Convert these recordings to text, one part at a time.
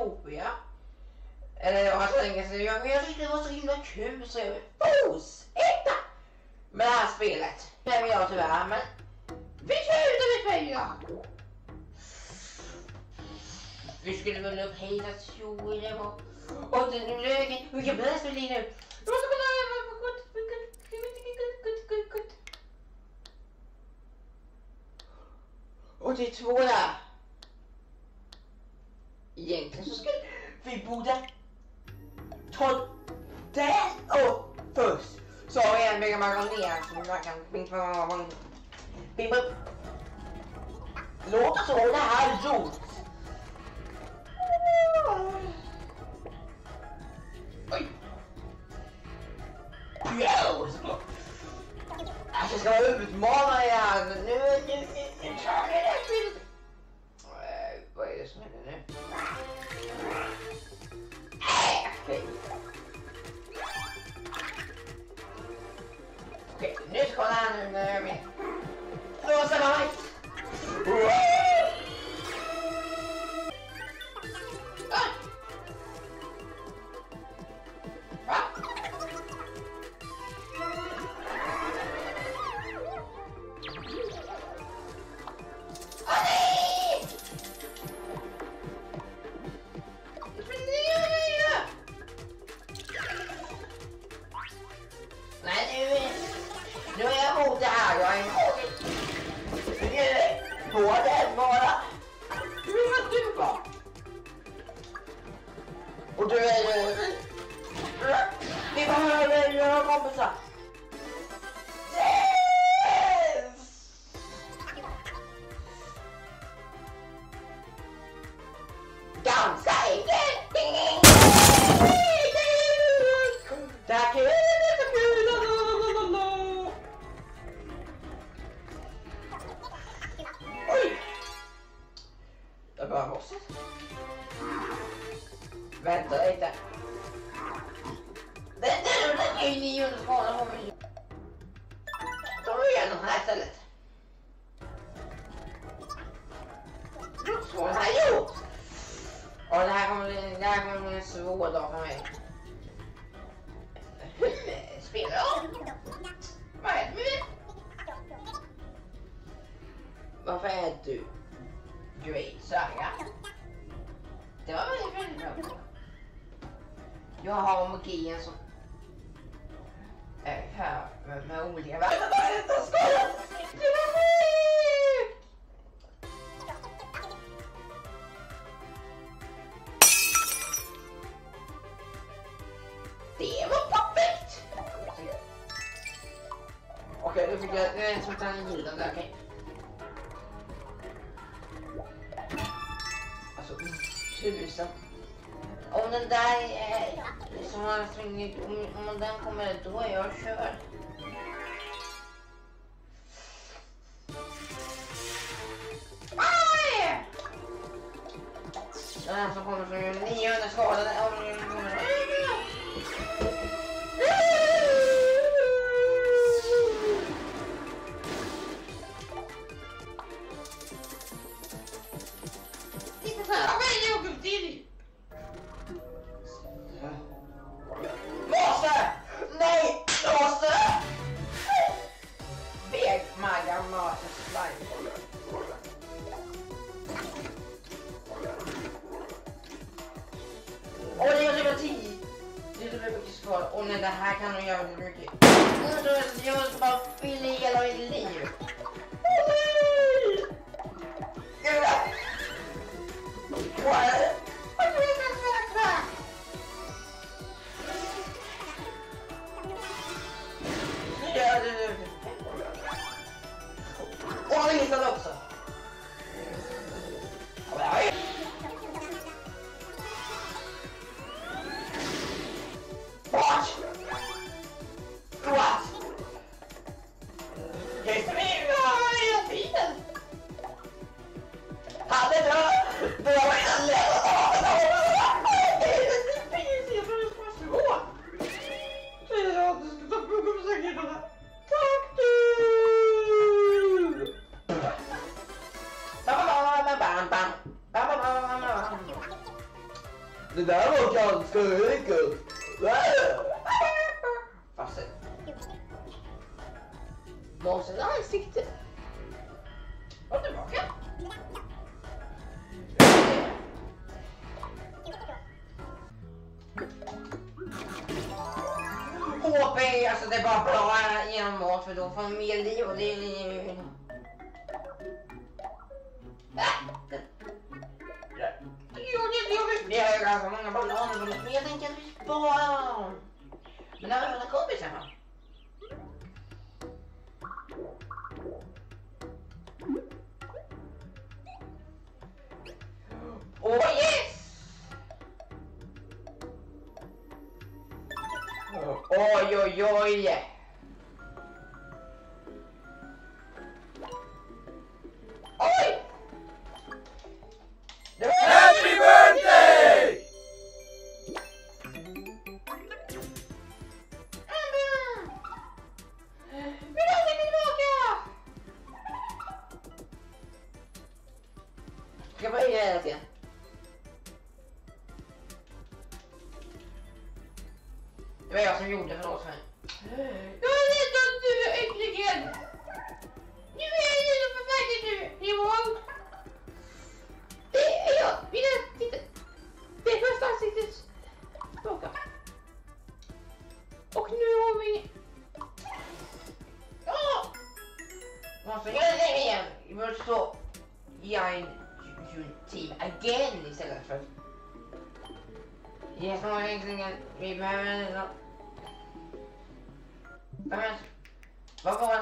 jobbiga. Eller jag har så länge sedan jag tyckte det var så himla kul så jag vill fortsätta med det här spelet. Det vill jag tyvärr, men vi kör ut med pengar. Vi skulle väl upp hit att jo, det var... Och den lögen, vilken bäst vill ni nu? Jag måste kolla över på gott. Och det är 2 där. Egentligen så skulle vi borde ta den upp först. Så igen bygger man ner så man kan bimpa upp. Låt oss ha det här gjort. Oj. Jo, såklart. Jag ska utmana er här. Nu kör vi det spelet. Vad är det som händer nu? Okej, nu ska han med. Låsa mig. Nu är jag mot det här, jag är emot. På den bara. Du är vad du var. Och du är... Vi behöver göra kompisar. Yes! Ganska enkelt. Det här kan vänta lite. Den är ju 900 skala på mig. Då är jag den här istället. Så här gjort. Och det här kommer bli en svår dag för mig. Spelar jag? Vad är det? Varför är du? Great Saga. Det var väldigt bra. Jag har magien som är här med olika världar. Det var perfekt! Okej, då fick jag en sån här gilden där, okej. Alltså, 1000. Om den där är som han springer, om den kommer då är jag kör. Aj! Den här som kommer från 900 skadade. Titta så här, vad är det jag till? Måste! Nej! Måste! Beg Magga Måste slime. Åh, det är typ 10. Det är typ mycket kvar. Och nej, det här kan nog göra mycket. Jag måste bara fylla i hela mitt liv. Vad är det? Och han missade också. What? What? Det är hela tiden. Han är död. Det var redan lätt. Skurkel. Fast måsen ansikte. Och tillbaka. HP, alltså det är bara bra genom mat för då får man mer liv och det är... Det är ganska många bananer men jag tänker att vi sparar dem. Men det var mina kompisar va? Oh yes! Oj oj oj! Oj! Happy birthday! Ska bara göra det igen. Det var jag som gjorde för oss här. Jag är rädd att du är äckligen. Nu är det så förfärligt nu. Imorgon. Det är jag. Titta. Det är första ansiktet. Tillbaka. Och nu har vi... Ja! Måste göra det igen. Vi måste stå i team again istället för... Yes, no, egentligen. Vi behöver... Vad var det?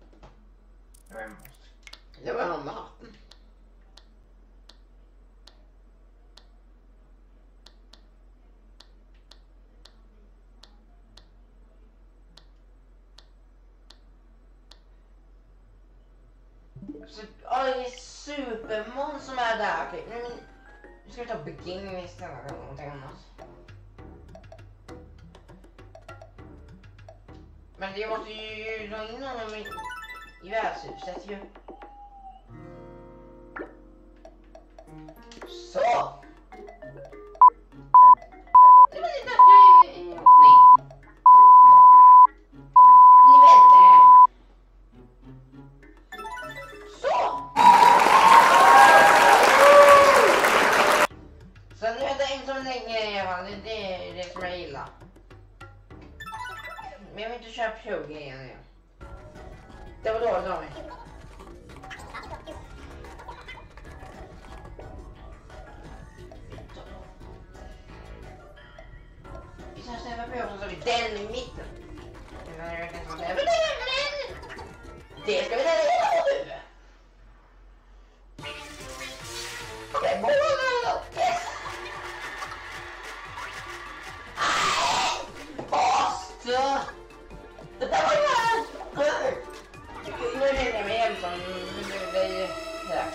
Det var någon maten. Så, det är Supermon som är där. Okej, men nu ska vi ta beginning istället eller någonting annat. Men det måste ju dra in honom i värdshuset ju. Så! Det var lite bättre. Nej. Ni väntar. Så! Så nu väntar inte så länge i alla fall. Det är det som jag gillar. Men jag vill inte köra plugg igen. Det var dåligt av mig. Vi ska ställa på och så har vi den i mitten. Det ska vi lära hela vårt huvud. Okej, mål! Basta! Det där var ju... Nu är det med som det är här.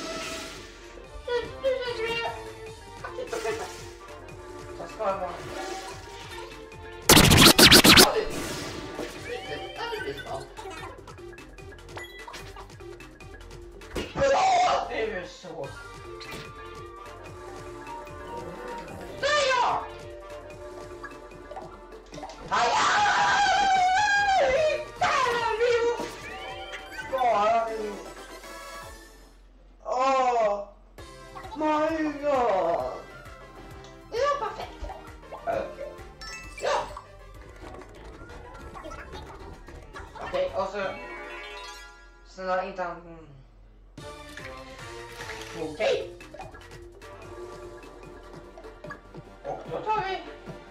Så ska jag vara... Bra! Det är så... Där ja! Oh my god! Det var perfekt. Ja. Okej, och så... Sen har inte han... Okej. Och då tar vi...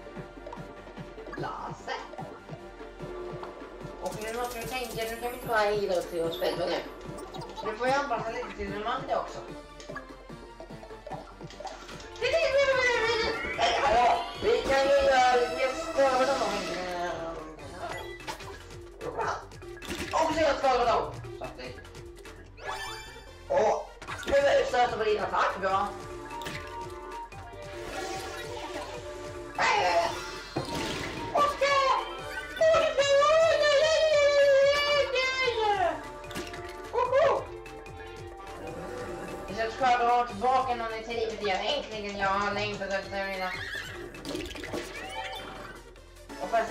Lasse. Och nu måste vi tänka, nu kan vi inte bara idrott till oss själva nu. Nu får jag anpassa lite till den andra också. Hallå, vi kan ju skada dem. Och se att skada dem. Så att det... Och nu är det stöter på din attack, bra. Jag ska dra tillbaka någon i livet igen. Äntligen, jag har längtat efter mina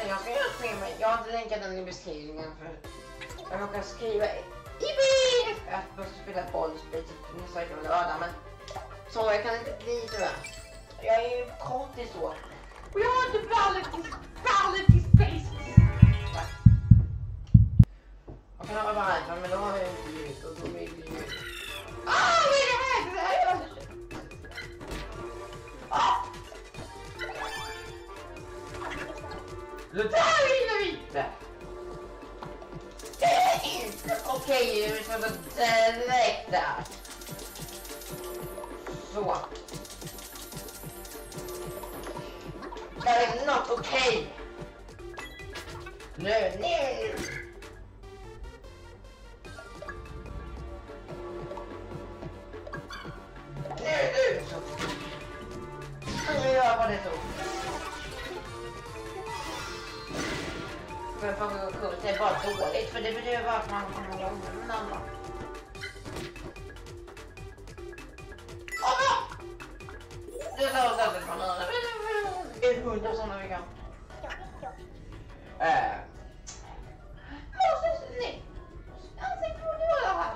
alltså jag ska göra ett schema. Jag har inte länkat den i beskrivningen för jag råkar skriva IB att jag ska spela bollspel nästa vecka med lördag, men så jag kan inte bli tyvärr. Jag är ju konstig så. Och jag har inte ballet i space. Jag kan ha varandra, men då har jag inte ljud och då blir det ljud. Vad är det här? Det här är aldrig. Det där vill vi inte. Okej, vi får gå direkt där. Så. Det är not okej. Nu. Nu gör jag det så. Men för att gå det är bara dåligt, för det betyder bara att man kommer igång med någon annan. Det är så säkert från någon. Det är 100 sådana vi kan. Nej. Ansiktet på det här.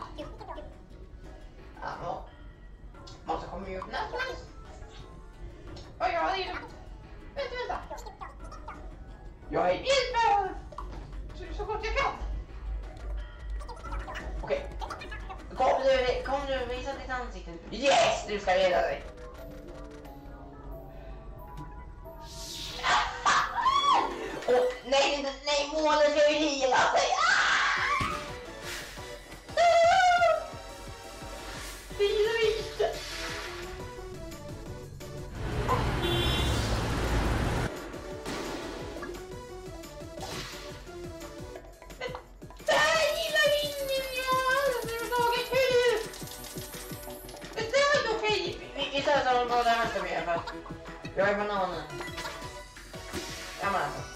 Ja, måste komma ut nästan. Och jag är det. Vänta. Jag är helt så gott jag kan. Okej. Kom du visa ditt ansikte. Yes, du ska reda dig. Och nej, målet ska ju hila sig. Jag är bananen. Ja, men alltså.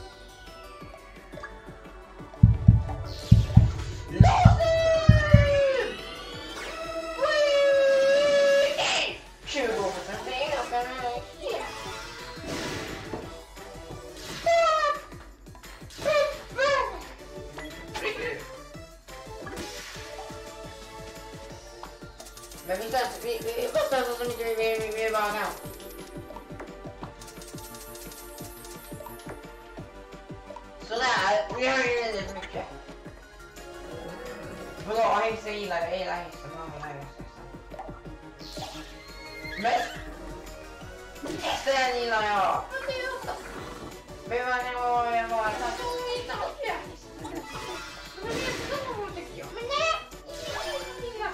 Låsen! 20 år sedan. Det är ganska mycket. Men vi måste så mycket vi bara kan. Sådär, vi har ju väldigt mycket. Bra häst, jag gillar hästen. Men hästen gillar jag. Men man kan vara så inte alltid hästen. Men det är så tycker jag. Men nej, inte gillas.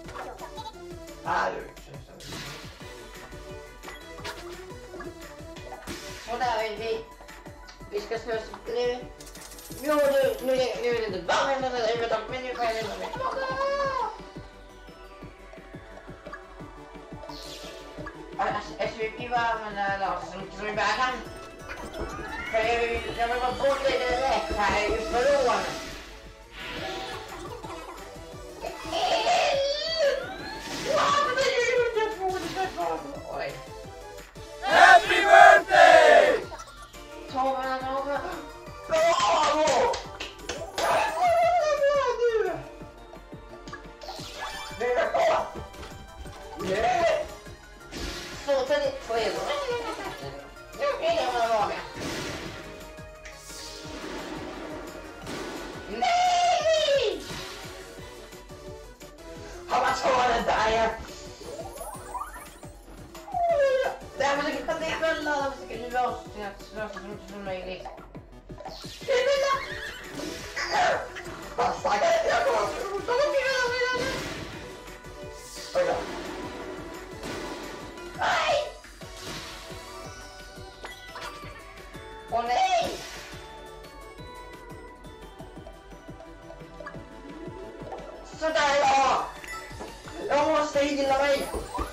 Och där är vi ska slås nu. Nu är det inte bara men nu får jag lämna mig. SVP var använda som vi bara kan. För jag vill bara bort lite direkt här just förrån. Happy birthday! Tova. Bravo! Sluta ditt sked. Nu är det vara med. Nej! Har man tagit det där? Det här måste kunna det välla. Det måste kunna lösa så mycket som möjligt. Det är välla! Vad sagt? Jag kommer att oj då. Nej! Åh nej! Sådär ja! Jag måste hila mig!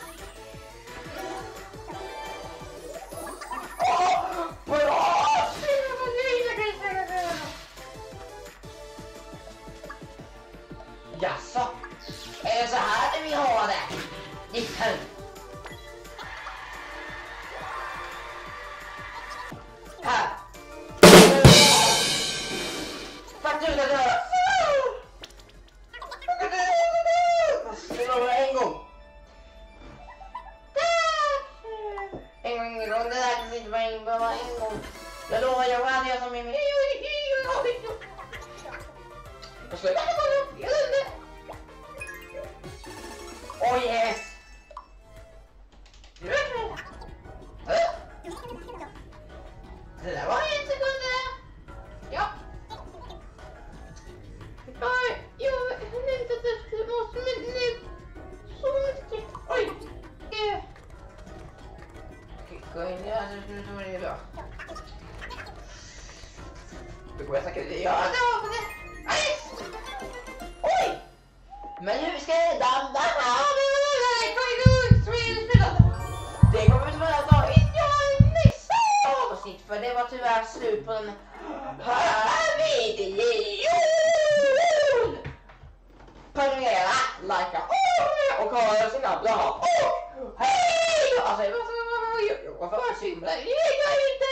Jaså? Är det så här vi har det? Liten. Här. en gång. Jag lovar, jag hade jag som min... Jag ska... Oh yes! Det där var en sekund där. Ja. Jag tänkte att det måste nu. Så mycket. Oj. Gå in i här så nu är det bra. Det går jag säkert. Ja, det var det. Oj! Men hur ska jag damma? Det kommer tyvärr att ta nästa avsnitt, för det var tyvärr slut på den här videon. Prenumerera, likea och ha sina bra. Hej! Alltså, varför var det så himla? Jag inte